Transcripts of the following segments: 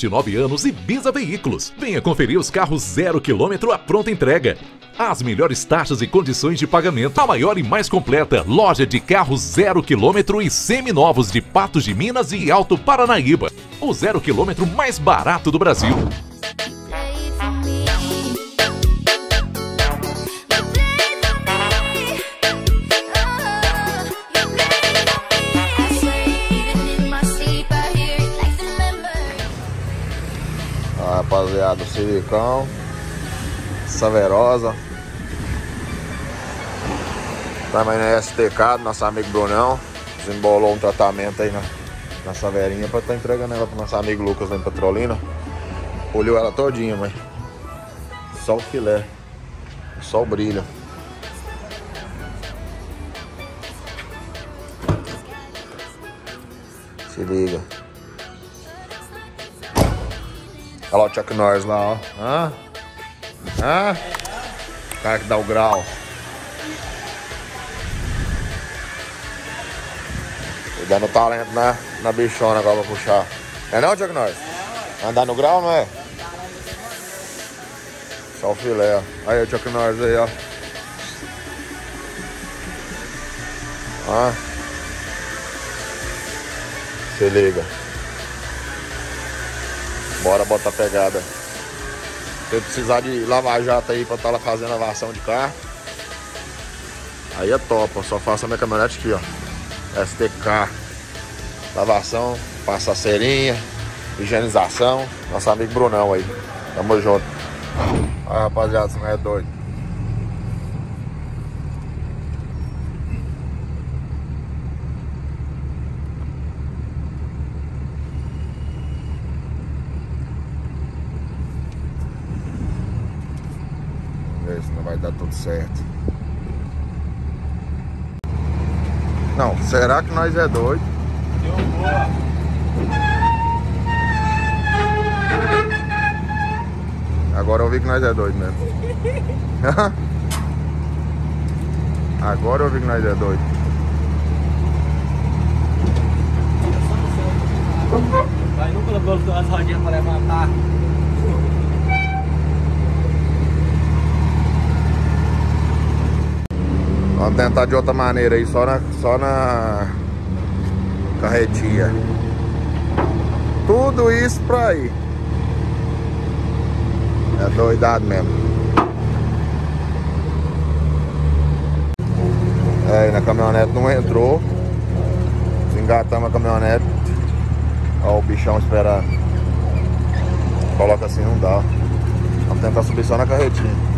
29 anos e Bisa Veículos. Venha conferir os carros 0 km à pronta entrega. As melhores taxas e condições de pagamento. A maior e mais completa loja de carros 0 km e seminovos de Patos de Minas e Alto Paranaíba. O 0 km mais barato do Brasil. Rapaziada, o Silicão, Saverosa, também na STK do nosso amigo Brunão. Desembolou um tratamento aí na Saverinha pra estar entregando ela pro nosso amigo Lucas lá em Petrolina. Olhou ela todinha, mas só o filé, só o brilho. Se liga. Olha lá o Chuck Norris lá, ó. O cara que dá o grau. Tô dando talento na bichona agora pra puxar. É não, Chuck Norris? Andar no grau, não é? Só o filé, ó. Aí o Chuck Norris aí, ó. Se liga. Bora botar a pegada. Se precisar de lava-jato aí pra estar lá fazendo lavação de carro, aí é top, ó. Só faço a minha caminhonete aqui, ó. STK. Lavação, passa a cerinha, higienização. Nosso amigo Brunão aí. Tamo junto. Aí, rapaziada, você não é doido. Não vai dar tudo certo. Não, será que nós é doido? Eu vou. Agora eu vi que nós é doido mesmo. Agora eu vi que nós é doido. Vai, não colocou as rodinhas pra levantar. Vamos tentar de outra maneira aí, só na carretinha. Tudo isso pra ir. É doidado mesmo. É, na caminhonete não entrou. Engatamos a caminhonete. Ó o bichão esperando. Coloca assim, não dá. Vamos tentar subir só na carretinha.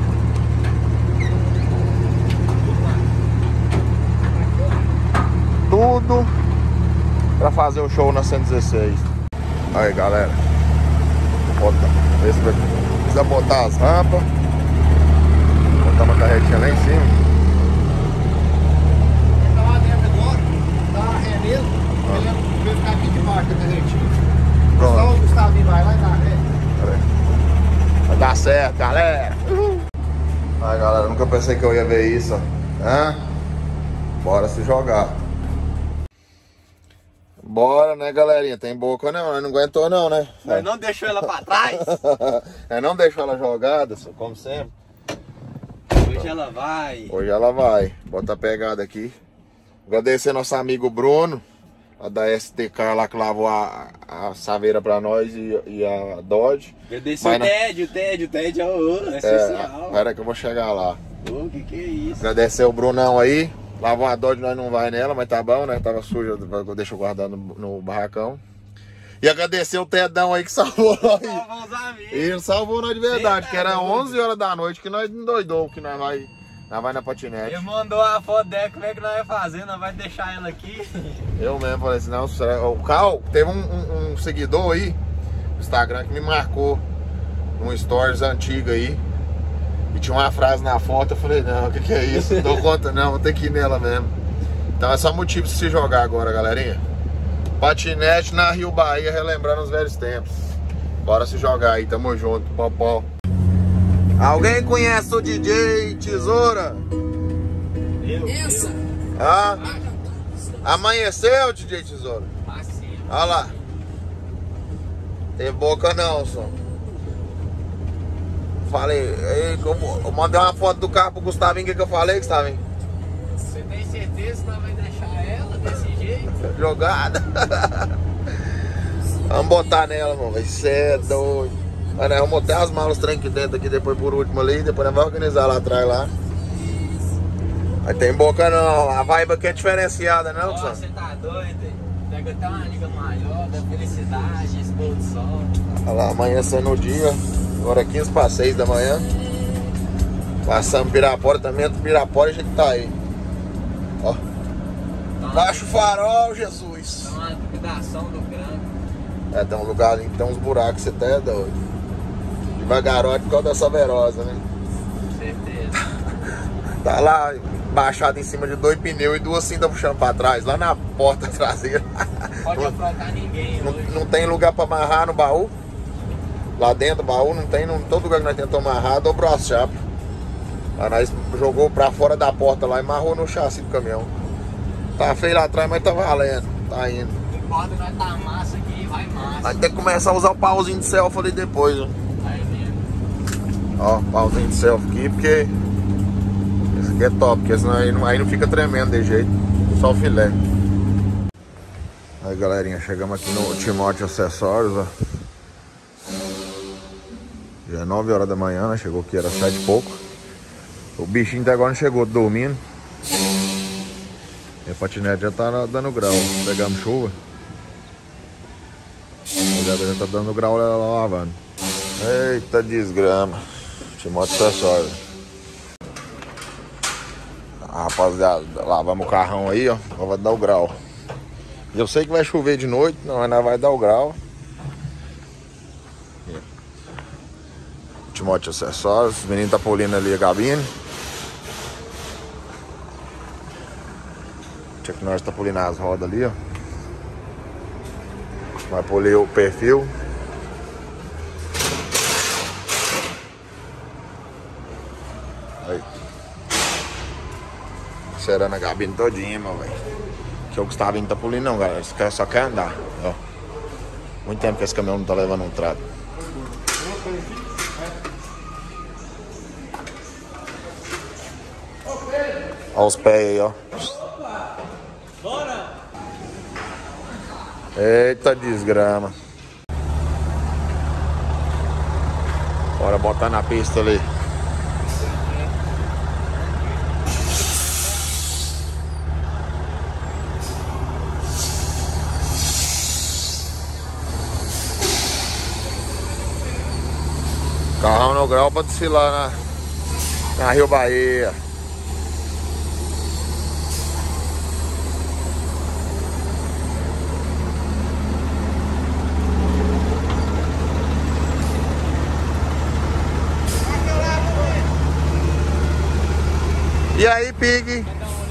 Tudo pra fazer o show na 116. Aí, galera, precisa botar as rampas. Botar uma carretinha lá em cima. Ele tá lá dentro agora, tá ré mesmo. Ele vai ficar aqui debaixo da carretinha. Só o Gustavinho vai lá e dá ré. Vai dar certo, galera. Aí, galera, nunca pensei que eu ia ver isso. Bora se jogar. Bora, né, galerinha? Tem boca não, não aguentou não, né? Mas não deixou ela pra trás. Não deixou ela jogada, como sempre. Hoje ela vai. Hoje ela vai. Bota a pegada aqui. Agradecer nosso amigo Bruno, a da STK lá que lavou a saveira pra nós e a Dodge. Agradecer o Ted é o essencial. Espera que eu vou chegar lá. O que é isso? Agradecer o Brunão aí. Lavou a Dodge, nós não vai nela, mas tá bom, né? Tava suja, deixa eu guardar no barracão. E agradecer o Tedão aí que salvou nós. Salvou os amigos. Ele salvou nós de verdade, que era 11 horas da noite que nós endoidou, que nós vai na patinete. Ele mandou a foto dela, como é que nós vai fazer? Nós vai deixar ela aqui. Eu mesmo falei assim, não, o Cal, teve um seguidor aí no Instagram que me marcou num stories antigo aí. E tinha uma frase na foto, eu falei, não, o que é isso? Não dou conta não, vou ter que ir nela mesmo. Então é só motivo de se jogar agora, galerinha. Patinete na Rio Bahia, relembrando os velhos tempos. Bora se jogar aí, tamo junto, popó. Alguém conhece o DJ Tesoura? Eu. Amanheceu, DJ Tesoura? Assim. Olha lá. Tem boca não, só. Falei, eu mandei uma foto do carro pro Gustavinho, o que eu falei, Gustavinho? Você tem certeza que não vai deixar ela desse jeito? Jogada. Vamos botar nela, mano. Você é doido. Mas nós vamos botar as malas trem aqui dentro, aqui depois por último ali. Depois nós vamos organizar lá atrás lá. Mas tem boca não. A vibe aqui é diferenciada, não, Nossa, você tá doido? Pega até uma liga maior da felicidade, esse pôr do sol. Olha lá, amanhecendo o dia. Agora é 15 para 6 da manhã. Passamos Pirapora também. Pirapora a gente tá aí. Ó. Baixa o farol, Jesus. Tá uma liquidação do grampo. É, tem um lugar ali que tem uns buracos, você até é doido. Devagarote por causa dessa verosa, né? Com certeza. Tá lá, baixado em cima de 2 pneus e 2 cintas puxando pra trás, lá na porta traseira. Pode afrontar ninguém hoje. Não tem lugar pra amarrar no baú. Lá dentro do baú não tem, todo lugar que nós tentamos amarrar, dobrou as chapas. Aí nós jogou pra fora da porta lá e amarrou no chassi do caminhão. Tá feio lá atrás, mas tá valendo, tá indo. Não importa, nós tá massa aqui, vai massa. Vai ter que começar a usar o pauzinho de selfie ali depois, ó. Aí mesmo. Ó, pauzinho de selfie aqui, porque esse aqui é top, porque senão aí não fica tremendo de jeito, só o filé. Aí galerinha, chegamos aqui no Timóteo Acessórios, ó. Já é 9 horas da manhã, né? Chegou aqui, era 7 e pouco. O bichinho até agora não chegou, dormindo. E a patinete já tá dando grau. Pegamos chuva. Já tá dando grau lá lavando. Eita desgrama. Timóteo Acessórios. Rapaziada, lavamos o carrão aí, ó. Vai dar o grau. Eu sei que vai chover de noite, mas nós vai dar o grau. Timóteo Acessórios, os meninos tá polindo ali a cabine. Tinha que nós tá polindo as rodas ali, ó. Vai polir o perfil. Aí. Serando a cabine todinha, meu velho. Que o Gustavinho tá polindo não, galera. Esse cara só quer andar, ó. Muito tempo que esse caminhão não tá levando um trato. Olha os pés aí, ó. Bora! Eita desgrama. Bora botar na pista ali. Carrão no grau pra desfilar na Rio Bahia. E aí, Pig?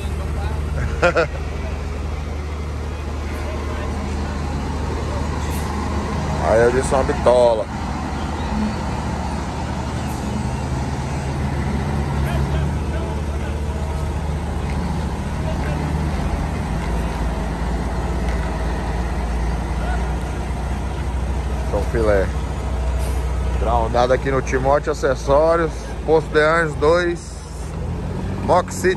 Aí eu disse uma bitola. São filé. Groundado aqui no Timóteo Acessórios, Posto de Anjos 2. Mock City.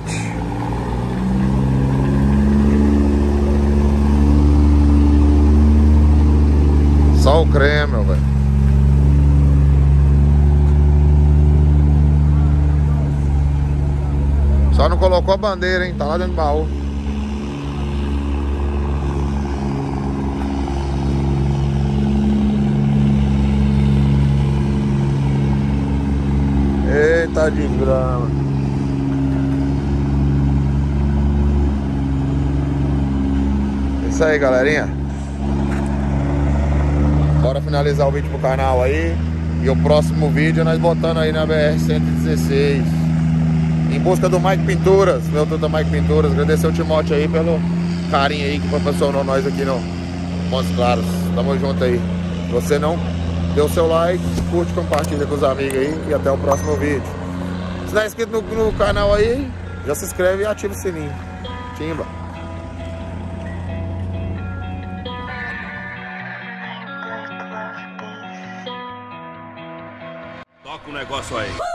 Só o creme, meu velho. Só não colocou a bandeira, hein? Tá lá dentro do baú. Eita desgrama. Isso aí, galerinha. Bora finalizar o vídeo pro canal aí. E o próximo vídeo é nós botando aí na BR-116 em busca do Mike Pinturas. Meu tudo Mike Pinturas. Agradecer o Timóteo aí pelo carinho aí que proporcionou nós aqui no Montes Claros. Tamo junto aí. Se você não deu seu like, curte, compartilha com os amigos aí. E até o próximo vídeo. Se não é inscrito no canal aí, já se inscreve e ativa o sininho. Timba! negócio aí.